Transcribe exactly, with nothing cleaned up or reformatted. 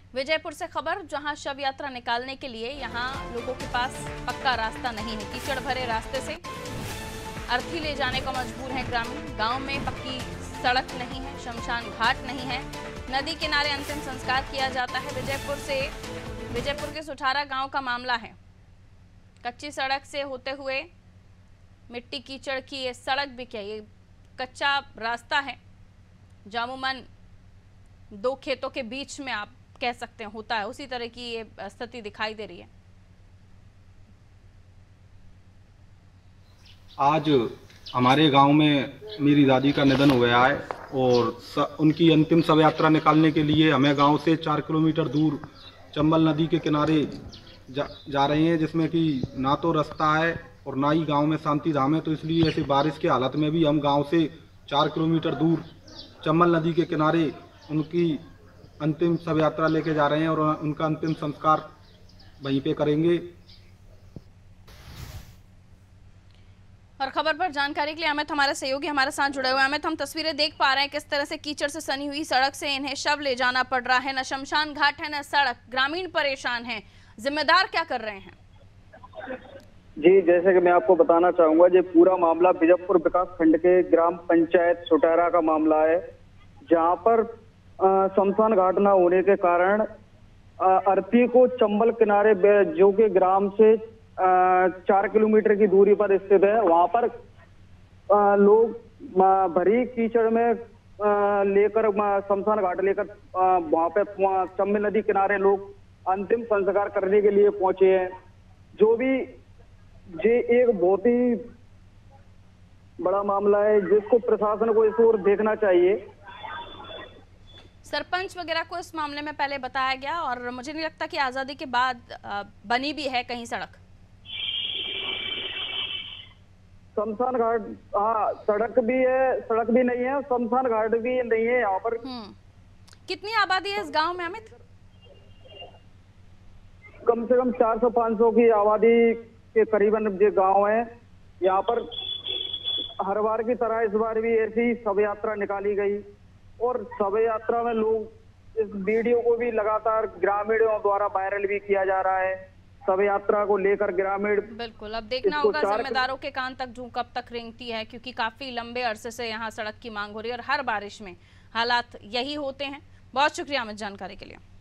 विजयपुर से खबर, जहां शव यात्रा निकालने के लिए यहां लोगों के पास पक्का रास्ता नहीं है। कीचड़ भरे रास्ते से अर्थी ले जाने को मजबूर है ग्रामीण। गांव में पक्की सड़क नहीं है, शमशान घाट नहीं है, नदी किनारे अंतिम संस्कार किया जाता है। विजयपुर से विजयपुर के सुठारा गांव का मामला है। कच्ची सड़क से होते हुए मिट्टी कीचड़ की ये सड़क भी क्या, ये कच्चा रास्ता है जो अमूमन दो खेतों के बीच में आप कह सकते हैं होता है, उसी तरह की ये स्थिति दिखाई दे रही है। आज हमारे गांव में मेरी दादी का निधन हो गया है और स, उनकी अंतिम शव यात्रा निकालने के लिए हमें गांव से चार किलोमीटर दूर चंबल नदी के किनारे जा, जा रहे हैं, जिसमें कि ना तो रास्ता है और ना ही गांव में शांति धाम है। तो इसलिए ऐसे बारिश की हालत में भी हम गांव से चार किलोमीटर दूर चंबल नदी के किनारे उनकी अंतिम शव यात्रा लेके जा रहे हैं और उनका अंतिम संस्कार वहीं पे करेंगे। और खबर पर जानकारी के लिए अमित हमारे सहयोगी हमारे साथ जुड़े हुए हैं। अमित, हम तस्वीरें देख पा रहे हैं किस तरह से कीचड़ से सनी हुई सड़क से इन्हें शव ले जाना पड़ रहा है। न शमशान घाट है न सड़क, ग्रामीण परेशान हैं। जिम्मेदार क्या कर रहे हैं? जी, जैसे कि मैं आपको बताना चाहूंगा, ये पूरा मामला बीजापुर विकास खंड के ग्राम पंचायत सुटारा का मामला है, जहां पर शमशान घाट न होने के कारण अर्थी को चंबल किनारे जो कि ग्राम से चार किलोमीटर की दूरी पर स्थित है, वहां पर आ, लोग भरी कीचड़ में लेकर शमशान घाट लेकर वहां पे चंबल नदी किनारे लोग अंतिम संस्कार करने के लिए पहुंचे हैं। जो भी ये एक बहुत ही बड़ा मामला है जिसको प्रशासन को इस ओर देखना चाहिए। सरपंच वगैरह को इस मामले में पहले बताया गया और मुझे नहीं लगता कि आजादी के बाद बनी भी है कहीं सड़क। शमशान घाट, हाँ, सड़क भी है, सड़क भी नहीं है, शमशान घाट भी नहीं है यहाँ पर। कितनी आबादी है इस गांव में अमित? कम से कम चार सौ पाँच सौ की आबादी के करीबन ये गांव है। यहाँ पर हर बार की तरह इस बार भी ऐसी शव यात्रा निकाली गई और शव यात्रा में लोग इस वीडियो को भी लगातार ग्रामीणों द्वारा वायरल भी किया जा रहा है। शव यात्रा को लेकर ग्रामीण, बिल्कुल अब देखना होगा जिम्मेदारों के कान तक जूं कब तक रेंगती है, क्योंकि काफी लंबे अरसे से यहाँ सड़क की मांग हो रही है और हर बारिश में हालात यही होते हैं। बहुत शुक्रिया अमित जानकारी के लिए।